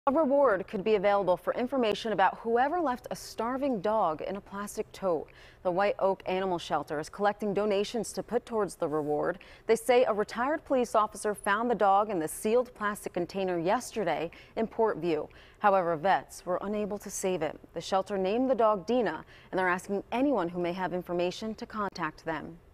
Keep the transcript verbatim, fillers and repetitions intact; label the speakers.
Speaker 1: A reward could be available for information about whoever left a starving dog in a plastic tote. The White Oak Animal Shelter is collecting donations to put towards the reward. They say a retired police officer found the dog in the sealed plastic container yesterday in Port View. However, vets were unable to save it. The shelter named the dog Dina, and they're asking anyone who may have information to contact them.